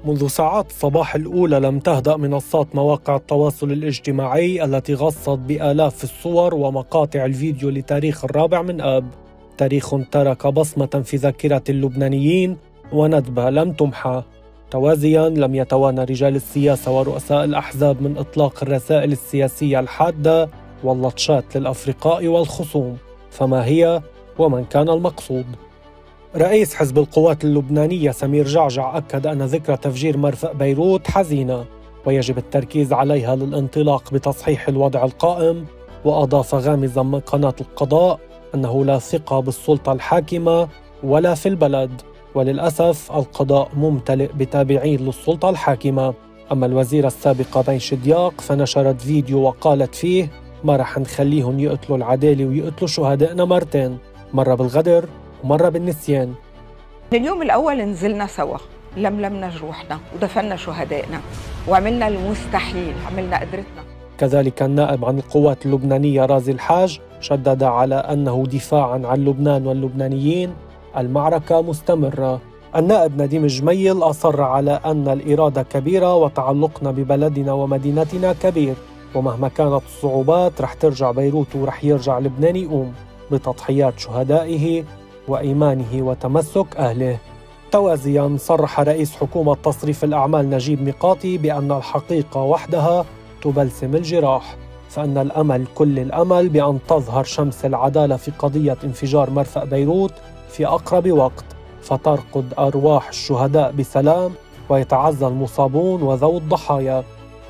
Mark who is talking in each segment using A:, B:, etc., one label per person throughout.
A: منذ ساعات الصباح الأولى لم تهدأ منصات مواقع التواصل الاجتماعي التي غصت بآلاف الصور ومقاطع الفيديو لتاريخ 4 آب. تاريخ ترك بصمة في ذاكرة اللبنانيين وندبة لم تمحى. توازياً لم يتوانى رجال السياسة ورؤساء الأحزاب من إطلاق الرسائل السياسية الحادة واللطشات للأفرقاء والخصوم. فما هي ومن كان المقصود؟ رئيس حزب القوات اللبنانية سمير جعجع أكد أن ذكرى تفجير مرفأ بيروت حزينة ويجب التركيز عليها للانطلاق بتصحيح الوضع القائم، وأضاف غامزاً من قناة القضاء أنه لا ثقة بالسلطة الحاكمة ولا في البلد، وللأسف القضاء ممتلئ بتابعين للسلطة الحاكمة. أما الوزيرة السابقة بين شدياق فنشرت فيديو وقالت فيه: ما رح نخليهم يقتلوا العدالة ويقتلوا شهدائنا مرتين، مرة بالغدر ومرة بالنسيان.
B: اليوم الأول نزلنا سوا، لملمنا جروحنا ودفنا شهدائنا وعملنا المستحيل، عملنا قدرتنا. كذلك النائب عن القوات اللبنانية رازي الحاج شدد على أنه دفاعاً عن لبنان واللبنانيين المعركة مستمرة. النائب نديم الجميل أصر على أن الإرادة كبيرة وتعلقنا ببلدنا ومدينتنا كبير، ومهما كانت الصعوبات رح ترجع بيروت ورح يرجع لبنان يقوم بتضحيات شهدائه وإيمانه وتمسك أهله. توازياً صرح رئيس حكومة تصريف الأعمال نجيب ميقاتي بأن الحقيقة وحدها تبلسم الجراح، فأن الأمل كل الأمل بأن تظهر شمس العدالة في قضية انفجار مرفأ بيروت في أقرب وقت، فترقد أرواح الشهداء بسلام ويتعزى المصابون وذوي الضحايا.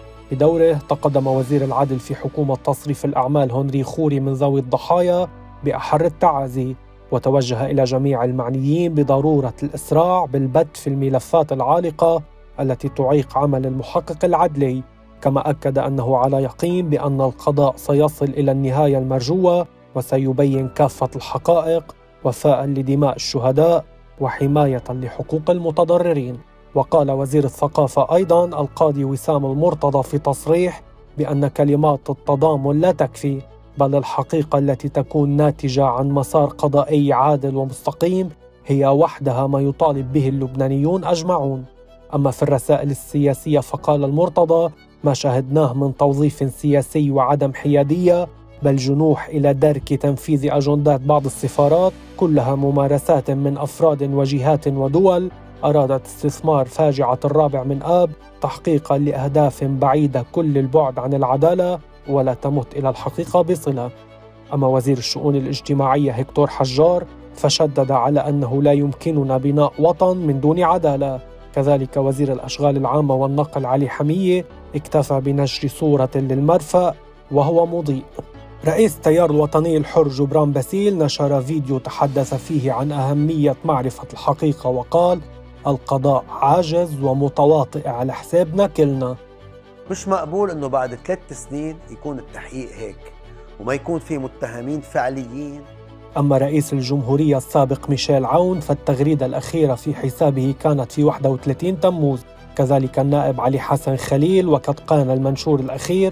B: بدوره تقدم وزير العدل في حكومة تصريف الأعمال هنري خوري من ذوي الضحايا بأحر التعازي، وتوجه إلى جميع المعنيين بضرورة الإسراع بالبت في الملفات العالقة التي تعيق عمل المحقق العدلي، كما أكد أنه على يقين بأن القضاء سيصل إلى النهاية المرجوة وسيبين كافة الحقائق وفاء لدماء الشهداء وحماية لحقوق المتضررين. وقال وزير الثقافة أيضاً القاضي وسام المرتضى في تصريح بأن كلمات التضامن لا تكفي، بل الحقيقة التي تكون ناتجة عن مسار قضائي عادل ومستقيم هي وحدها ما يطالب به اللبنانيون أجمعون. أما في الرسائل السياسية فقال المرتضى: ما شاهدناه من توظيف سياسي وعدم حيادية، بل جنوح إلى درك تنفيذ أجندات بعض السفارات، كلها ممارسات من أفراد وجهات ودول أرادت استثمار فاجعة 4 آب تحقيقاً لأهداف بعيدة كل البعد عن العدالة ولا تمت إلى الحقيقة بصلة. أما وزير الشؤون الاجتماعية هكتور حجار فشدد على أنه لا يمكننا بناء وطن من دون عدالة. كذلك وزير الأشغال العامة والنقل علي حمية اكتفى بنشر صورة للمرفأ وهو مضيء. رئيس التيار الوطني الحر جبران باسيل نشر فيديو تحدث فيه عن أهمية معرفة الحقيقة وقال: القضاء عاجز ومتواطئ على حسابنا كلنا.
C: مش مقبول انه بعد 3 سنين يكون التحقيق هيك وما يكون في متهمين فعليين.
A: أما رئيس الجمهورية السابق ميشيل عون فالتغريدة الأخيرة في حسابه كانت في 31 تموز. كذلك النائب علي حسن خليل، وقد كان المنشور الأخير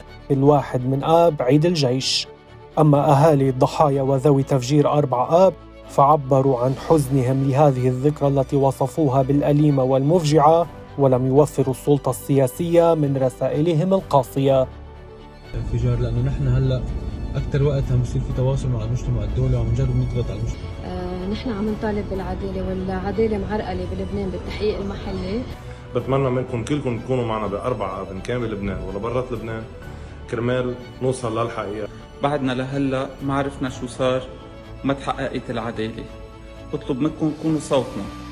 A: 1 آب عيد الجيش. أما أهالي الضحايا وذوي تفجير 4 آب فعبروا عن حزنهم لهذه الذكرى التي وصفوها بالأليمة والمفجعة، ولم يوفروا السلطة السياسية من رسائلهم القاسية.
D: انفجار لأنه نحن هلأ أكثر وقت عم بصير في تواصل مع المجتمع الدولي وعم نجرب نضغط على المجتمع.
E: نحن عم نطالب بالعدالة، والعدالة معرقلة بلبنان بالتحقيق المحلي.
F: بتمنى منكم كلكم تكونوا معنا ب4 آب إن كان بلبنان ولا برات لبنان كرمال نوصل للحقيقة.
G: بعدنا لهلا ما عرفنا شو صار وما تحققت العدالة. بطلب منكم كونوا صوتنا.